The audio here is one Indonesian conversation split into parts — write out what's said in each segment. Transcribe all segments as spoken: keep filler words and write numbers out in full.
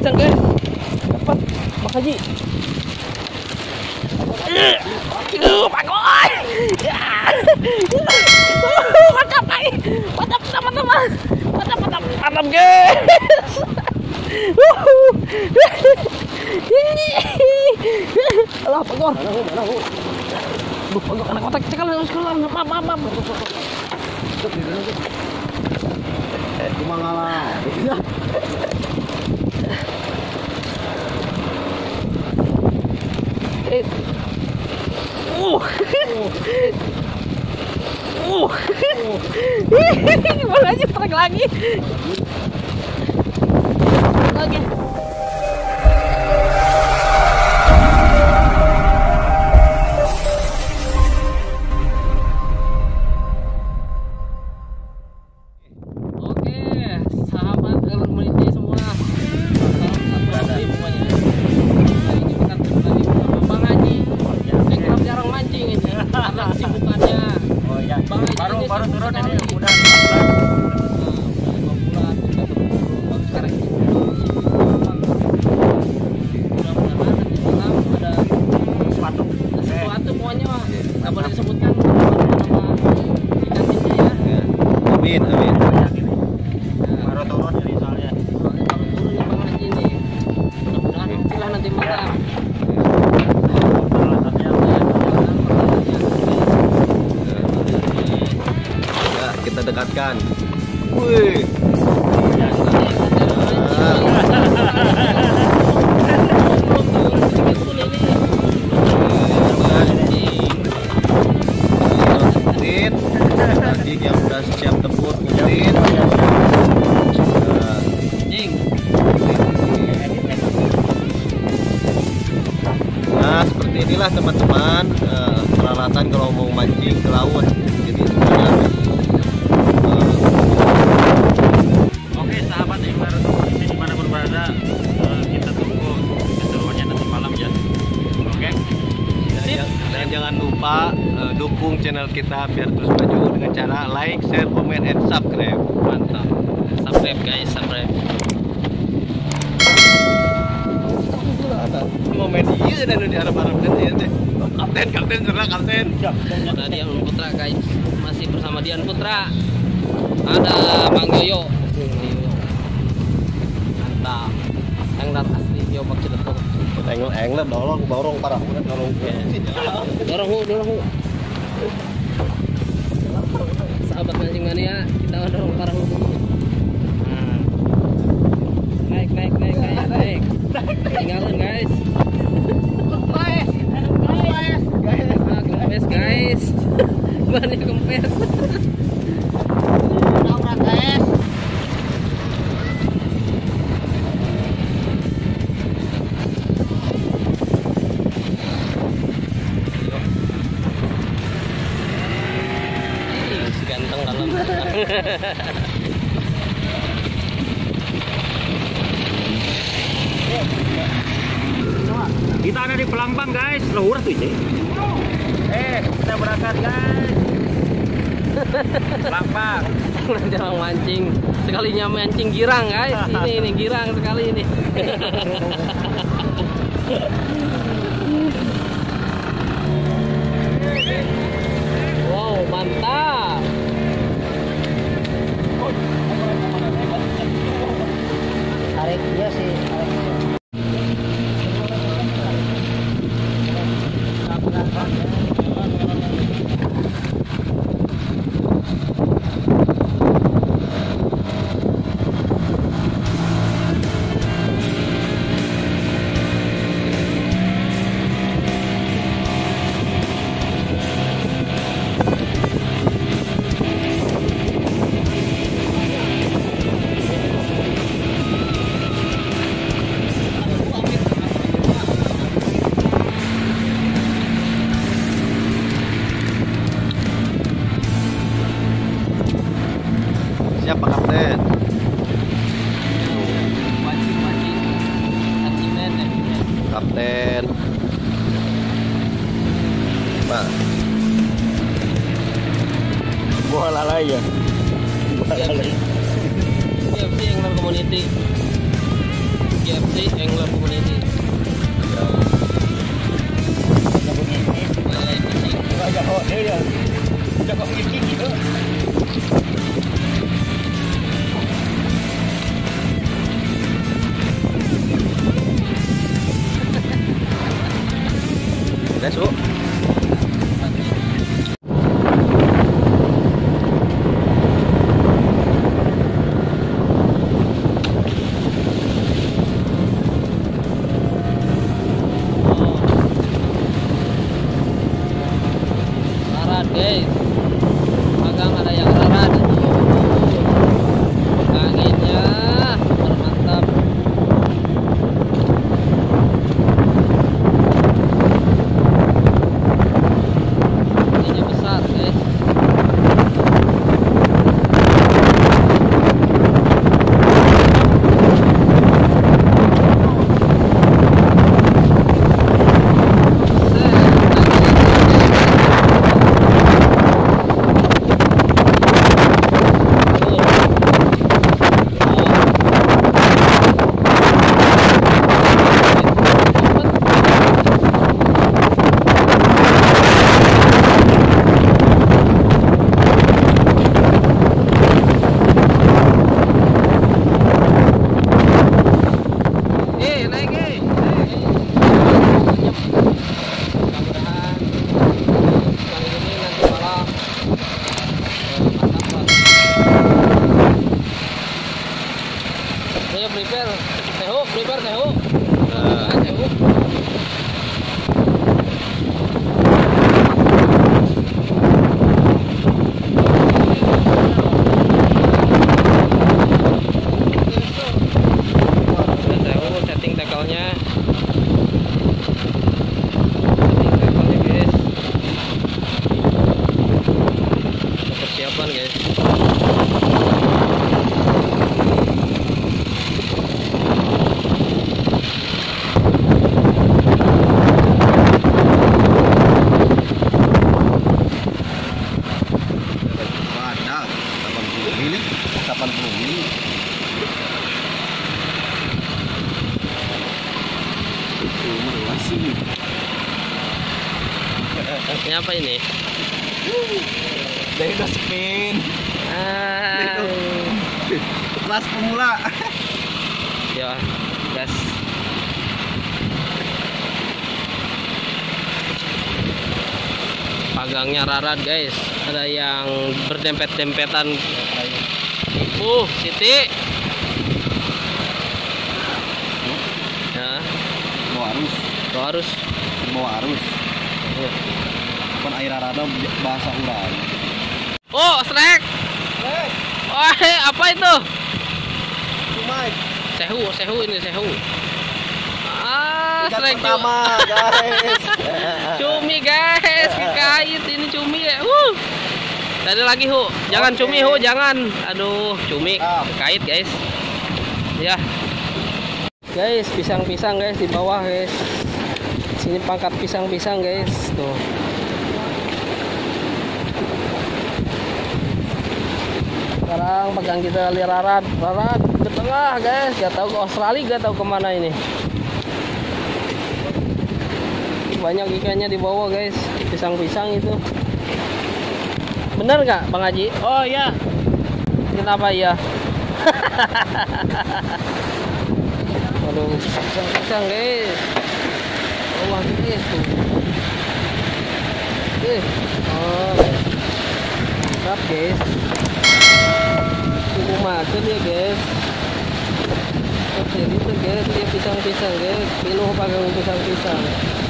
kencang guys. Dapat Bang Haji. Aduh, pagoy. Ya. Mantap, guys. Mantap teman-teman. Mantap, mantap, mantap guys. Alah, pagor. Duh, pagor anak kotak sekali sekarang. Maaf, maaf, maaf. Cuma ngalah. Eh. Uh. Uh. Gimana aja trek lagi. Lagi. Amin, amin. Baru turun jadi soalnya. Soalnya kalau turun yang Bang Haji ini. Mudah-mudahan istilah nanti malam. Ya, kita dekatkan. Wih. Anjing yang udah siap tempur mungkin. Nah, seperti inilah teman-teman uh, peralatan kalau mau mancing ke laut. Jadi semuanya harus uh, Oke sahabat yang baru di mana pun berada, uh, kita tunggu keseruannya nanti malam ya. Oke. dan, dan jangan lupa uh, dukung channel kita biar terus maju dengan cara like, share, comment, and subscribe. Mantap. Subscribe guys, subscribe. Momen iya dan diharap-harapkan ya teh. Kapten, kapten serang kapten. Ada Dian Putra guys, masih bersama Dian Putra. Ada Bang Yoyo. Mantap. Angler asli Yo Bang Ciletok. Angler, angler dorong, dorong parah banget dorong. Dorong hu, dorong hu. Sahabat mancing mania, kita dorong parah hu. Nah. Naik, naik, naik, naik, naik. Tinggalin guys. Guys, guys, guys, ah, kempes guys. Bannya kempes. Nabrak guys. Ih, si ganteng dalam. Kita ada di Pelampang guys, lurus tuh ini. Eh, kita berangkat guys. Pelampang. Jangan mancing, sekalinya mancing girang guys. Ini ini girang sekali ini. Wow, mantap. Tarik dia sih, tarik dia. Siap Pak Kapten. Mancing-mancing. Mancing ya. Kapten. Pak. Bola lagi ya. Siap sih. Siap sih Angler Community. G F C Angler Community. Masuk. Rarat guys, magang ada yang rarat. Anginnya super mantap. Anginnya besar guys. Prepare, tehu, prepare tehu. Nah, tehu. Tehu setting tackle-nya. Setting tackle-nya guys. Persiapan guys. delapan puluh mili. Itu masih. Ini apa ini? Dari udah spin. Ah. Kelas pemula. Ya, gas. Pagangnya rarat guys. Ada yang berdempet-dempetan. Uh, Siti. Ya. Bawa arus. Bawa arus. Bawa arus. Uh. Kan air rada bahasa urang. Oh, snack. Oh, apa itu? Cumai. Sehu, sehu ini sehu. Ah, snack pertama, guys. Cumi guys, kait ini cumi ya. Uh. Tadi lagi hu, jangan okay. Cumi hu, jangan. Aduh, cumi ah. Kait guys. Ya, guys, pisang-pisang guys di bawah guys. Sini pangkat pisang-pisang guys. Tuh. Sekarang pegang kita lirarat, rarat ke tengah guys. Gak tahu ke Australia, gak tahu kemana ini. Banyak ikannya di bawah guys, pisang-pisang itu. Bener nggak Bang Haji? Oh iya. Kenapa iya? Aduh, pisang-pisang guys. Bawah guys tuh. Eh, oh, mantap guys. Tunggu makan ya guys. Oke, itu guys, dia pisang-pisang guys. Pinuh pakai pisang-pisang.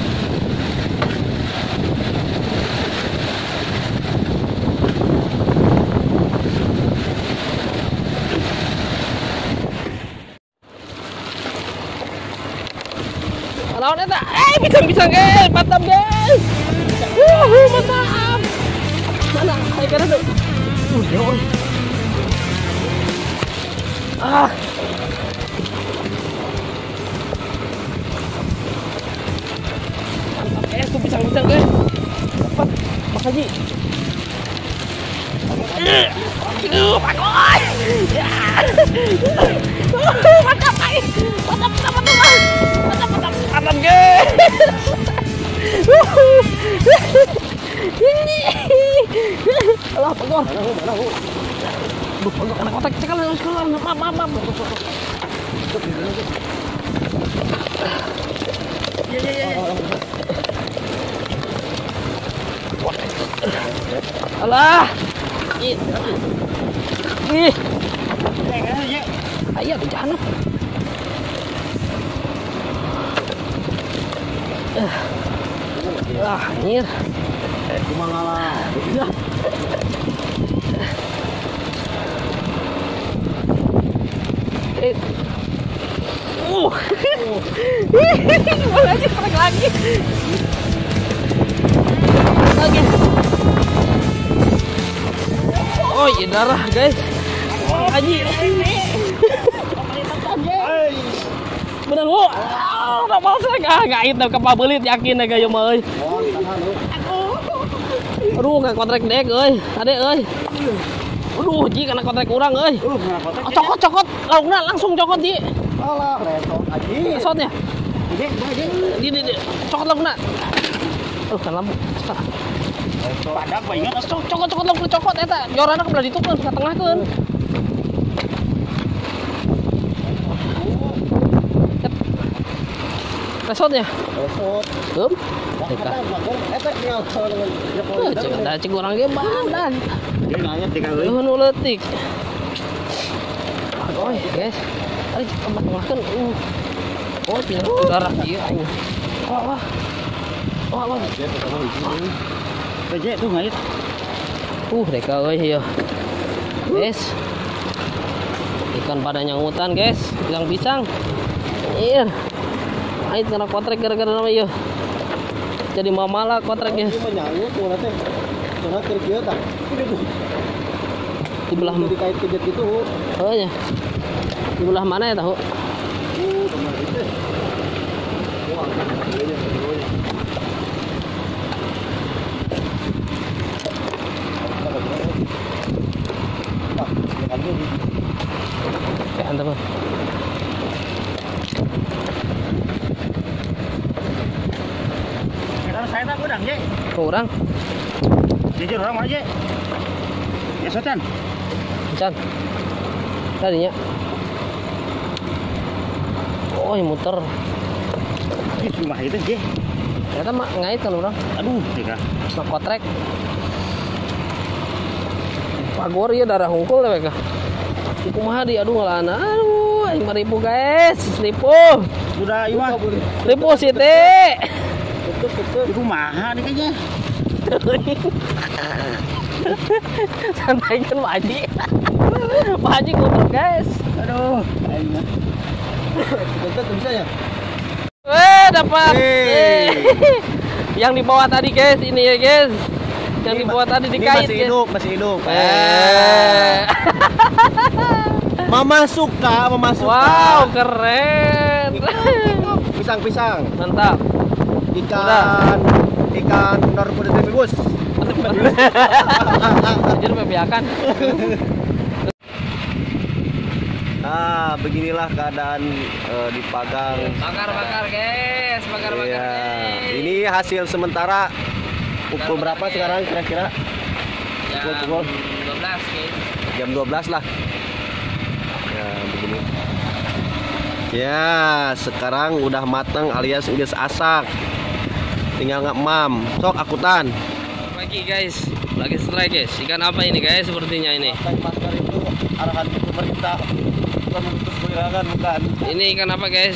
Lawan eta, eh pisang-pisang guys, mantap guys. Wuhu, mantap. Mana? Ayo kan tuh. Uh, jauh. Ah. Mantap guys, tuh pisang-pisang guys. Dapat, Mas Haji. Aduh, pakai. Ya. Mantap, ay. Mantap, mantap, mantap. Mantap, mantap, mantap, guys. Alah, pegor. Aduh, pegor kena kotak cekal harus keluar. Maaf, maaf, maaf. Ya, ya, ya. Alah. Ih. Ih. Ayo di sana. Ah, anjir. Cuma ngalah. Eh. Uh. Malah aja perang lagi. Lagi. Oh, iya darah, guys. Aji. Bener lu. Enggak mau saya enggak enggak itu kapabelit yakin ya gayo mah euy. Aduh, enggak kontrak dek euy. Ade euy. Aduh, ji kana kontrak urang euy. Cokot cokot, laukna langsung cokot ji. Alah, retot aji. Kesotnya. Di, di. Di di cokot laukna. Oh, kan lampu. Padak bae ingat Cokot cokot laukna cokot eta. Jorana kebelah ditukeun ka tengahkeun. Resotnya? Resot. Belum? Deka. Eta kenal dengan Oh, cek ada cek orang ge badan. Dia nanya tiga euy. Nu leutik. Oh, guys. Ari tempat makan. Uh. Oh, pindah darah ieu anjing. Wah, wah. Wah, wah. Beje tuh ngait. Uh, deka euy ieu. Guys. Ikan pada nyangutan, guys. Pisang-pisang. Iya. Ait kena kontrak gara-gara nama ieu. Jadi mamala kontraknya. Ini menyanggut tuh nanti. Tengah kerja tak. Di belah Jadi kait kejet gitu. Oh ya. Di belah mana ya tahu? Uh, teman itu. Wah, ini ini. Ya, teman. Kalau saya tak udang, Je. Kurang. Jujur orang aja. Ya, Socan. Can. Tadinya. Oh, ini muter. Ih, rumah itu, Je. Ternyata mah ngait kan orang. Aduh, Deka. Nah, kotrek. Pagor ya darah hungkul deh mereka. Kumaha di aduh ngelana. Aduh, lima ribu guys. Ribu. Sudah, Iwa. Ribu sih teh. Itu mahal nih kayaknya. Santai kan Pak Haji. Pak Haji goblok guys. Aduh, ayo. Bentar bisa ya? Weh, dapat. Hey. Yang di bawah tadi guys, ini ya guys. Yang di bawah tadi Ini dikait masih guys. hidup, masih hidup. Eh. Mama suka, mama suka. Wow, keren. Pisang-pisang. Mantap. Ikan ikan narkoba bebus. Anjir mebiakan. Nah, beginilah keadaan uh, di Pagang. Bakar-bakar guys, bakar-bakar. Iya. guys. Ini hasil sementara. Pukul berapa sekarang kira-kira? Jam Pukul dua belas guys. jam dua belas lah. Ya, begini. Ya, sekarang udah matang alias udah asak. Tinggal ngemam. Sok akutan. Pagi guys, lagi strike guys. Ikan apa ini guys? Sepertinya ini. Masker itu arahan pemerintah. Bukan memutus pergerakan, bukan. Ini ikan apa guys?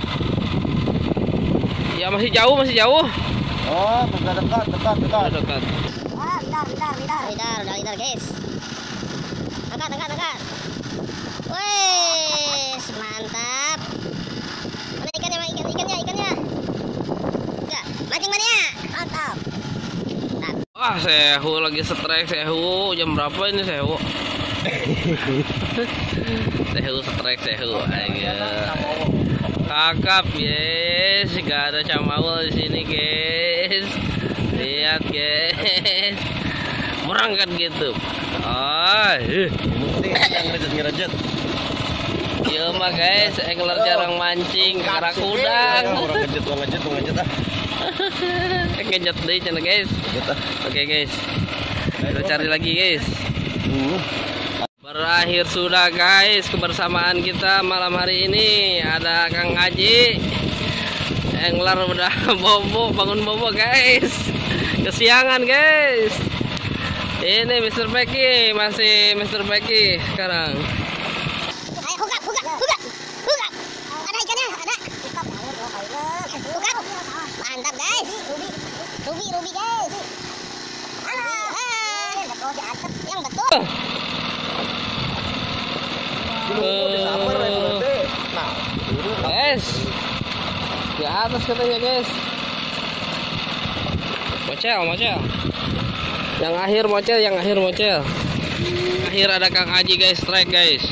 Ya masih jauh, masih jauh. Oh, dekat dekat dekat dekat. Udah dekat. Ah, bentar, bentar, bentar. Bentar, udah bentar, guys. Dekat, dekat, dekat. Wes, mantap. Mana ikannya, mana ikan, ikannya, ikannya. Enggak, mancing mania. Mantap. Wah, sehu lagi strike sehu. Jam berapa ini sehu? Sehu strike sehu. Ayo. Kakap guys, gak ada camawul di sini guys. Lihat guys, murang kan gitu. Oh, Mesti yang ngerejet ngerejet. Iya mah guys, angler jarang mancing karena udang. Orang ngejet, orang ngejet, orang ngejet ah. Ngejet deh cina guys. Oke guys, kita cari lagi guys. Berakhir sudah guys kebersamaan kita malam hari ini. Ada Kang Aji, angler udah bobo, bangun bobo guys. Kesiangan guys. Ini mister Becky, masih mister Becky sekarang. Ayo hukap, hukap, hukap, hukap. Ada ikannya, ada. Hukap. Mantap guys. Ruby, ruby guys. Ah, yang betul. Guys, di atas katanya guys. Mocel, mocel. Yang akhir mocel, yang akhir mocel. Akhir ada Kang Aji guys, strike guys.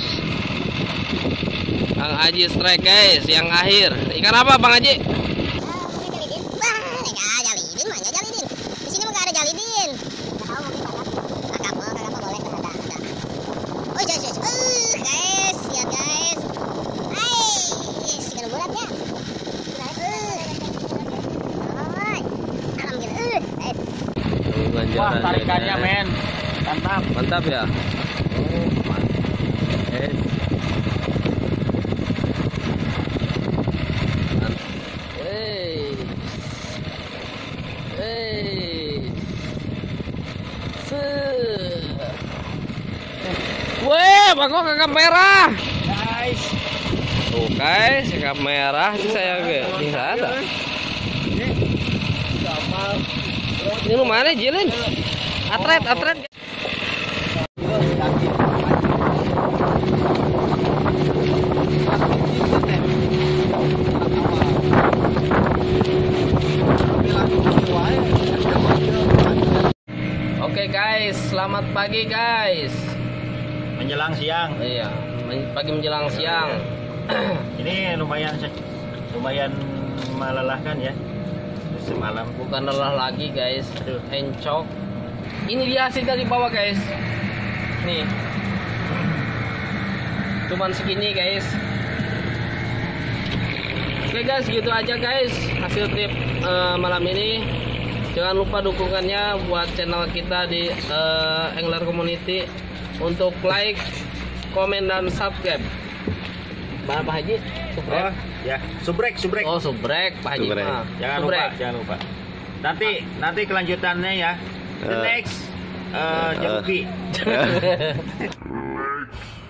Kang Aji strike guys, yang akhir. Ikan apa Bang Aji? Wah, enggak jalibin, mah enggak jalibin. Di sini mah enggak ada jalibin. Enggak tahu mungkin kakak. Kakak mah, kakak mah boleh ada, ada. Oh, yes, yes. Uh, guys, lihat guys. Hai, ikan bulatnya. Wah, tarikannya men. Mantap. Mantap ya. Oh, mantap. Eh. Hey. Hey. Se. Weh, bangkok kakap merah. Guys. Tuh guys, kakap merah itu saya bisa ada. Ini lu mana Jilin? Atret, atret. Oke guys, selamat pagi guys. Menjelang siang. Iya, pagi menjelang siang. Ini lumayan lumayan melelahkan ya. Semalam Bukan lelah lagi guys, aduh encok. Ini dia hasil dari bawah guys. Nih, cuman segini guys. Oke guys, gitu aja guys hasil trip uh, malam ini. Jangan lupa dukungannya buat channel kita di uh, Angler Community untuk like, komen dan subscribe. Mana Pak Haji? Subrek. Oh, ya, subrek, subrek. Oh, subrek Pak Haji Subrek. mah. Jangan Subrek. lupa, jangan lupa. Nanti nanti kelanjutannya ya. The Uh. next uh, Jabuki. Uh.